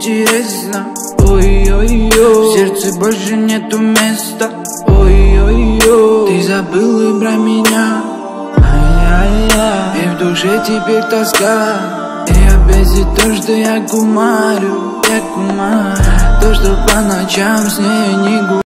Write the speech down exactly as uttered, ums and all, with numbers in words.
интересно. Ой-ой-ой, в сердце больше нету места. Ой-ой-ой, ты забыл и про меня. Ай-яй-яй, и в душе теперь тоска. И опять и то, что я кумарю, я кумарю. То, что по ночам с ней не гуляю.